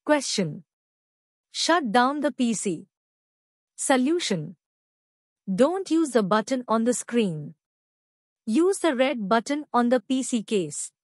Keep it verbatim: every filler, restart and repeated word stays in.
Question. Shut down the P C. Solution. Don't use the button on the screen. Use the red button on the P C case.